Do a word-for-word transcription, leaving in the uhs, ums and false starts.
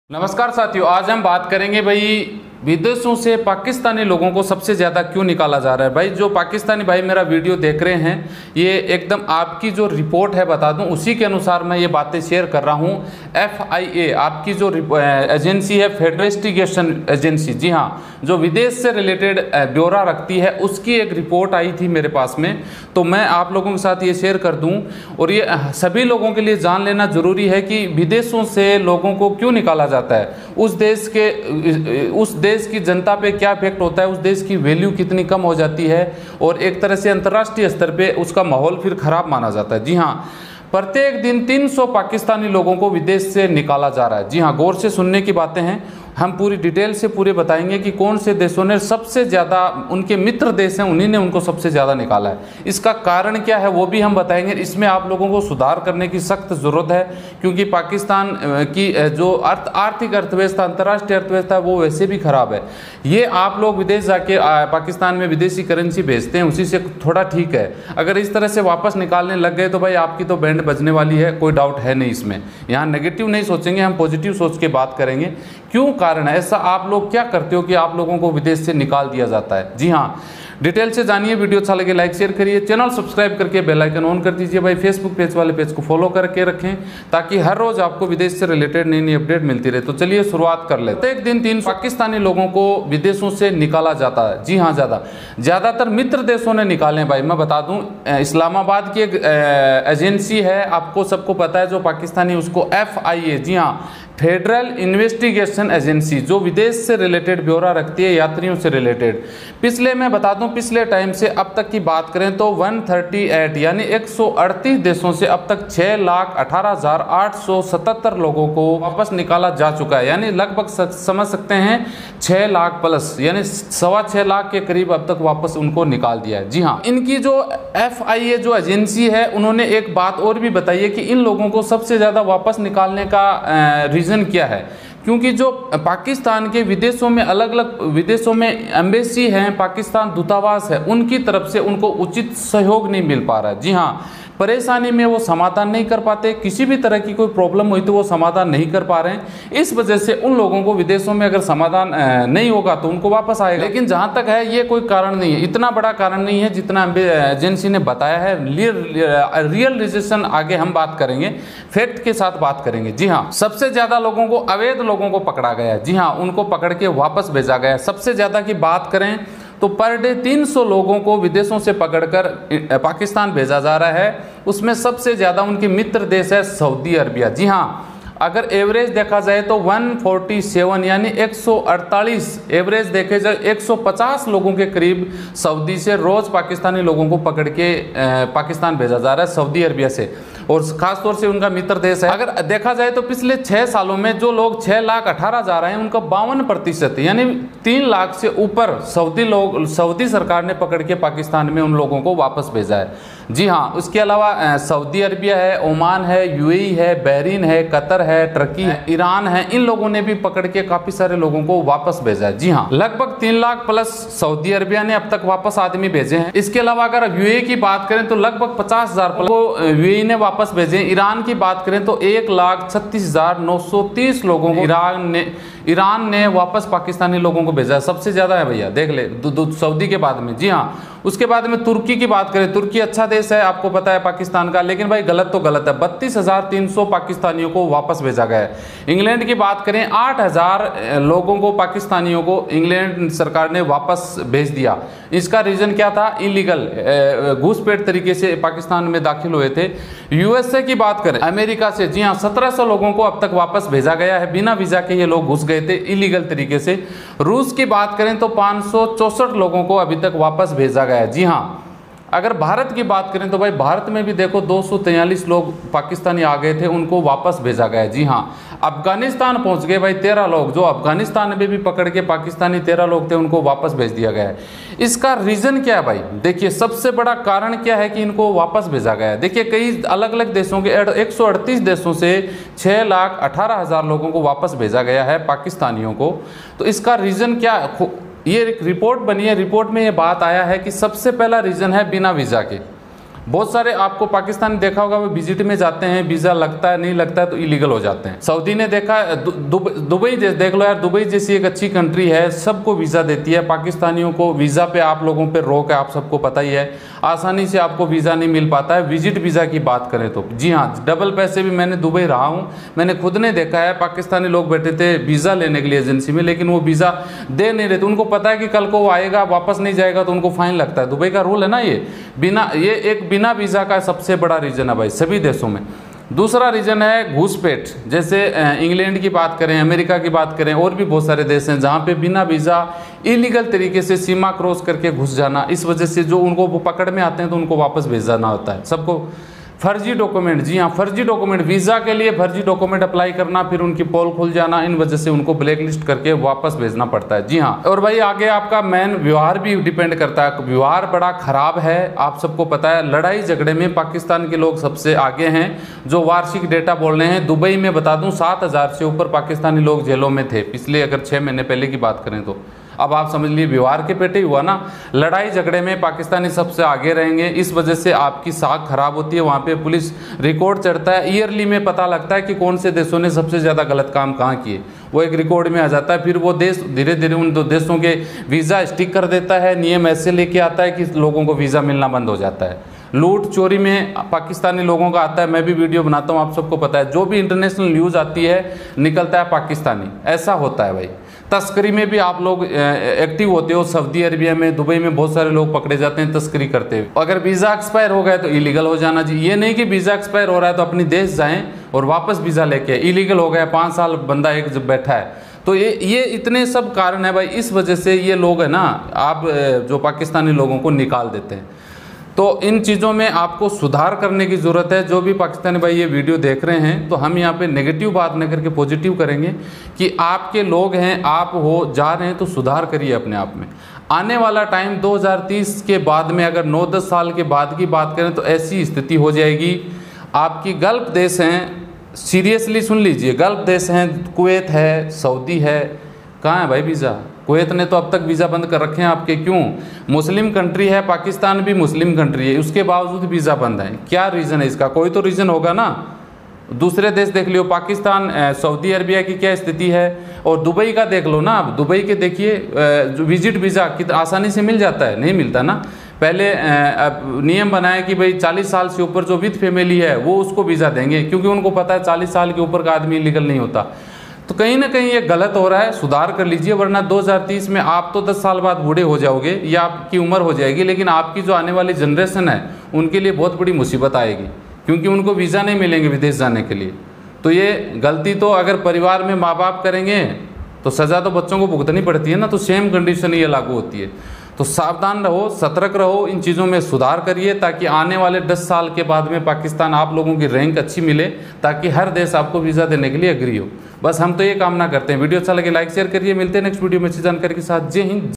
नमस्कार साथियों, आज हम बात करेंगे भाई विदेशों से पाकिस्तानी लोगों को सबसे ज़्यादा क्यों निकाला जा रहा है। भाई जो पाकिस्तानी भाई मेरा वीडियो देख रहे हैं, ये एकदम आपकी जो रिपोर्ट है बता दूं, उसी के अनुसार मैं ये बातें शेयर कर रहा हूं। एफ आई ए आपकी जो एजेंसी है, फेडरल इन्वेस्टिगेशन एजेंसी, जी हाँ, जो विदेश से रिलेटेड ब्यौरा रखती है, उसकी एक रिपोर्ट आई थी मेरे पास में, तो मैं आप लोगों के साथ ये शेयर कर दूँ। और ये सभी लोगों के लिए जान लेना ज़रूरी है कि विदेशों से लोगों को क्यों निकाला जाता है, उस देश के उस देश देश की जनता पे क्या इफेक्ट होता है, उस देश की वैल्यू कितनी कम हो जाती है, और एक तरह से अंतर्राष्ट्रीय स्तर पे उसका माहौल फिर खराब माना जाता है। जी हाँ, प्रत्येक दिन तीन सौ पाकिस्तानी लोगों को विदेश से निकाला जा रहा है। जी हाँ, गौर से सुनने की बातें हैं, हम पूरी डिटेल से पूरे बताएंगे कि कौन से देशों ने सबसे ज़्यादा, उनके मित्र देश हैं उन्हीं ने उनको सबसे ज़्यादा निकाला है। इसका कारण क्या है वो भी हम बताएंगे। इसमें आप लोगों को सुधार करने की सख्त ज़रूरत है, क्योंकि पाकिस्तान की जो अर्थ आर्थिक अर्थव्यवस्था, अंतर्राष्ट्रीय अर्थव्यवस्था, वो वैसे भी खराब है। ये आप लोग विदेश जाके पाकिस्तान में विदेशी करेंसी भेजते हैं, उसी से थोड़ा ठीक है। अगर इस तरह से वापस निकालने लग गए तो भाई आपकी तो बैंड बजने वाली है, कोई डाउट है नहीं इसमें। यहाँ नेगेटिव नहीं सोचेंगे, हम पॉजिटिव सोच के बात करेंगे। क्यों कारण है ऐसा, आप लोग क्या करते हो कि आप लोगों को विदेश से निकाल दिया जाता है। जी हाँ, डिटेल से जानिए। वीडियो अच्छा लगे लाइक शेयर करिए, चैनल सब्सक्राइब करके बेल आइकन ऑन कर दीजिए। भाई फेसबुक पेज वाले पेज को फॉलो करके रखें, ताकि हर रोज आपको विदेश से रिलेटेड नई नई अपडेट मिलती रहे। तो चलिए शुरुआत कर लेते हैं। एक दिन तीन पाकिस्तानी लोगों को विदेशों से निकाला जाता है। जी हाँ, ज़्यादा ज़्यादातर मित्र देशों ने निकाले। भाई मैं बता दूँ, इस्लामाबाद की एक एजेंसी है, आपको सबको पता है, जो पाकिस्तानी, उसको एफ आई ए, जी हाँ, फेडरल इन्वेस्टिगेशन एजेंसी, जो विदेश से रिलेटेड ब्यौरा रखती है, यात्रियों से रिलेटेड। पिछले मैं बता दूं, पिछले टाइम से अब तक की बात करें तो एक सौ अड़तीस यानी एक सौ अड़तीस देशों से अब तक छः लाख अठारह हज़ार आठ सौ सतहत्तर लोगों को वापस निकाला जा चुका है। यानी लगभग समझ सकते हैं छः लाख प्लस, यानी सवा छः लाख के करीब अब तक वापस उनको निकाल दिया है। जी हाँ, इनकी जो एफ आई ए जो एजेंसी है, उन्होंने एक बात और भी बताई है कि इन लोगों को सबसे ज़्यादा वापस निकालने का रीज़न क्या है, क्योंकि जो पाकिस्तान के विदेशों में, अलग अलग विदेशों में एम्बेसी हैं, पाकिस्तान दूतावास है, उनकी तरफ से उनको उचित सहयोग नहीं मिल पा रहा है। जी हाँ, परेशानी में वो समाधान नहीं कर पाते, किसी भी तरह की कोई प्रॉब्लम हुई तो वो समाधान नहीं कर पा रहे हैं। इस वजह से उन लोगों को विदेशों में अगर समाधान नहीं होगा तो उनको वापस आएगा। लेकिन जहाँ तक है, ये कोई कारण नहीं है, इतना बड़ा कारण नहीं है जितना एजेंसी ने बताया है। रियल रीजन आगे हम बात करेंगे, फैक्ट के साथ बात करेंगे। जी हाँ, सबसे ज़्यादा लोगों को, अवैध लोगों को पकड़ा गया है। जी हाँ, उनको पकड़ के वापस भेजा गया है। सबसे ज़्यादा की बात करें तो पर डे तीन सौ लोगों को विदेशों से पकड़कर पाकिस्तान भेजा जा रहा है। उसमें सबसे ज़्यादा उनके मित्र देश है सऊदी अरबिया। जी हाँ, अगर एवरेज देखा जाए तो एक सौ सैंतालीस यानी एक सौ अड़तालीस एवरेज देखे जाए, एक सौ पचास लोगों के करीब सऊदी से रोज़ पाकिस्तानी लोगों को पकड़ के पाकिस्तान भेजा जा रहा है, सऊदी अरबिया से, और ख़ास तौर से उनका मित्र देश है। अगर देखा जाए तो पिछले छः सालों में जो लोग छः लाख अठारह हज़ार हैं, उनका बावन प्रतिशत यानी तीन लाख से ऊपर सऊदी लोग, सऊदी सरकार ने पकड़ के पाकिस्तान में उन लोगों को वापस भेजा है। जी हाँ, उसके अलावा सऊदी अरबिया है, ओमान है, यू ए ई है, बहरीन है, कतर है, टर्की है, ईरान है, इन लोगों ने भी पकड़ के काफ़ी सारे लोगों को वापस भेजा है। जी हाँ, लगभग तीन लाख प्लस सऊदी अरबिया ने अब तक वापस आदमी भेजे हैं। इसके अलावा अगर यू ए ई की बात करें तो लगभग पचास हज़ार को यू ए ई ने वापस भेजे। ईरान की बात करें तो एक लाख छत्तीस हजार नौ सौ तीस लोगों को ईरान ने ईरान ने वापस पाकिस्तानी लोगों को भेजा। सबसे ज़्यादा है भैया, देख ले, सऊदी के बाद में। जी हाँ, उसके बाद में तुर्की की बात करें, तुर्की अच्छा देश है, आपको पता है, पाकिस्तान का, लेकिन भाई गलत तो गलत है। बत्तीस हजार तीन सौ पाकिस्तानियों को वापस भेजा गया है। इंग्लैंड की बात करें, आठ हजार लोगों को, पाकिस्तानियों को इंग्लैंड सरकार ने वापस भेज दिया। इसका रीज़न क्या था? इलीगल, घूसपैठ तरीके से पाकिस्तान में दाखिल हुए थे। यूएसए की बात करें, अमेरिका से, जी हाँ, सत्रह सौ लोगों को अब तक वापस भेजा गया है। बिना वीज़ा के ये लोग घुस गए थे इलीगल तरीके से। रूस की बात करें तो पाँच सौ चौसठ लोगों को अभी तक वापस भेजा गया है। जी हाँ, अगर भारत की बात करें तो भाई भारत में भी देखो दो सौ तैंतालीस लोग पाकिस्तानी आ गए थे, उनको वापस भेजा गया है। जी हाँ, अफगानिस्तान पहुंच गए भाई तेरह लोग, जो अफगानिस्तान में भी पकड़ के पाकिस्तानी तेरह लोग थे, उनको वापस भेज दिया गया है। इसका रीज़न क्या है भाई? देखिए, सबसे बड़ा कारण क्या है कि इनको वापस भेजा गया है। देखिए, कई अलग अलग देशों के एक सौ अड़तीस देशों से छः लाख अठारह हज़ार लोगों को वापस भेजा गया है, पाकिस्तानियों को। तो इसका रीज़न क्या, ये एक रिपोर्ट बनी है, रिपोर्ट में ये बात आया है कि सबसे पहला रीज़न है बिना वीज़ा के। बहुत सारे आपको पाकिस्तानी देखा होगा, वो विजिट में जाते हैं, वीज़ा लगता है नहीं लगता है तो इलीगल हो जाते हैं। सऊदी ने देखा, दुबई देख लो यार, दुबई जैसी एक अच्छी कंट्री है, सबको वीज़ा देती है। पाकिस्तानियों को वीज़ा पे आप लोगों पे रोक है, आप सबको पता ही है, आसानी से आपको वीज़ा नहीं मिल पाता है। विजिट वीज़ा की बात करें तो जी हाँ, डबल पैसे भी, मैंने दुबई रहा हूँ, मैंने खुद ने देखा है, पाकिस्तानी लोग बैठे थे वीज़ा लेने के लिए एजेंसी में, लेकिन वो वीज़ा दे नहीं रहे थे। उनको पता है कि कल को वो आएगा, वापस नहीं जाएगा तो उनको फाइन लगता है। दुबई का रूल है ना ये, बिना ये एक बिना वीज़ा का सबसे बड़ा रीजन है भाई सभी देशों में। दूसरा रीजन है घूसपेट, जैसे इंग्लैंड की बात करें, अमेरिका की बात करें, और भी बहुत सारे देश हैं जहाँ पे बिना वीज़ा इलीगल तरीके से सीमा क्रॉस करके घुस जाना, इस वजह से जो उनको वो पकड़ में आते हैं तो उनको वापस भेज जाना होता है सबको। फर्जी डॉक्यूमेंट, जी हाँ फर्जी डॉक्यूमेंट, वीज़ा के लिए फर्जी डॉक्यूमेंट अप्लाई करना, फिर उनकी पोल खुल जाना, इन वजह से उनको ब्लैक लिस्ट करके वापस भेजना पड़ता है। जी हाँ, और भाई आगे आपका मेन व्यवहार भी डिपेंड करता है। व्यवहार बड़ा खराब है, आप सबको पता है। लड़ाई झगड़े में पाकिस्तान के लोग सबसे आगे हैं, जो वार्षिक डेटा बोल रहे हैं। दुबई में बता दूं सात हज़ार से ऊपर पाकिस्तानी लोग जेलों में थे पिछले, अगर छः महीने पहले की बात करें तो। अब आप समझ लीजिए व्यवहार के पेटे ही हुआ ना, लड़ाई झगड़े में पाकिस्तानी सबसे आगे रहेंगे, इस वजह से आपकी साख खराब होती है। वहाँ पे पुलिस रिकॉर्ड चढ़ता है, ईयरली में पता लगता है कि कौन से देशों ने सबसे ज़्यादा गलत काम कहाँ किए, वो एक रिकॉर्ड में आ जाता है। फिर वो देश धीरे धीरे उन दो देशों के वीज़ा स्टिक कर देता है, नियम ऐसे लेके आता है कि लोगों को वीज़ा मिलना बंद हो जाता है। लूट चोरी में पाकिस्तानी लोगों का आता है, मैं भी वीडियो बनाता हूँ, आप सबको पता है। जो भी इंटरनेशनल न्यूज़ आती है निकलता है पाकिस्तानी, ऐसा होता है भाई। तस्करी में भी आप लोग एक्टिव होते हो, सऊदी अरबिया में, दुबई में बहुत सारे लोग पकड़े जाते हैं तस्करी करते हुए। अगर वीज़ा एक्सपायर हो गया तो इलीगल हो जाना चाहिए। ये नहीं कि वीज़ा एक्सपायर हो रहा है तो अपनी देश जाएं और वापस वीज़ा लेके, इलीगल हो गया, पाँच साल बंदा एक जब बैठा है तो ये ये इतने सब कारण है भाई। इस वजह से ये लोग है ना, आप जो पाकिस्तानी लोगों को निकाल देते हैं। तो इन चीज़ों में आपको सुधार करने की ज़रूरत है। जो भी पाकिस्तानी भाई ये वीडियो देख रहे हैं तो हम यहाँ पे नेगेटिव बात न करके पॉजिटिव करेंगे कि आपके लोग हैं, आप हो जा रहे हैं तो सुधार करिए अपने आप में। आने वाला टाइम दो हज़ार तीस के बाद में, अगर नौ दस साल के बाद की बात करें तो ऐसी स्थिति हो जाएगी। आपकी गल्फ देश हैं, सीरियसली सुन लीजिए, गल्फ देश हैं, कुवैत है, सऊदी है, कहाँ है भाई वीज़ा? कुवैत ने तो अब तक वीज़ा बंद कर रखे हैं आपके। क्यों? मुस्लिम कंट्री है, पाकिस्तान भी मुस्लिम कंट्री है, उसके बावजूद वीज़ा बंद है। क्या रीज़न है इसका? कोई तो रीज़न होगा ना। दूसरे देश देख लियो, पाकिस्तान, सऊदी अरबिया की क्या स्थिति है, और दुबई का देख लो ना। अब दुबई के देखिए, जो विजिट वीज़ा कितना आसानी से मिल जाता है, नहीं मिलता ना। पहले नियम बनाया कि भाई चालीस साल से ऊपर जो विद फैमिली है वो उसको वीज़ा देंगे, क्योंकि उनको पता है चालीस साल के ऊपर का आदमी लीगल नहीं होता। तो कहीं ना कहीं ये गलत हो रहा है, सुधार कर लीजिए, वरना दो हज़ार तीस में आप तो दस साल बाद बूढ़े हो जाओगे या आपकी उम्र हो जाएगी, लेकिन आपकी जो आने वाली जनरेशन है उनके लिए बहुत बड़ी मुसीबत आएगी, क्योंकि उनको वीज़ा नहीं मिलेंगे विदेश जाने के लिए। तो ये गलती तो अगर परिवार में माँ बाप करेंगे तो सज़ा तो बच्चों को भुगतनी पड़ती है ना, तो सेम कंडीशन ये लागू होती है। तो सावधान रहो, सतर्क रहो, इन चीज़ों में सुधार करिए, ताकि आने वाले दस साल के बाद में पाकिस्तान, आप लोगों की रैंक अच्छी मिले, ताकि हर देश आपको वीज़ा देने के लिए एग्री हो। बस हम तो ये कामना करते हैं। वीडियो अच्छा लगे लाइक शेयर करिए। मिलते हैं नेक्स्ट वीडियो में अच्छी जानकारी के साथ। जय हिंद।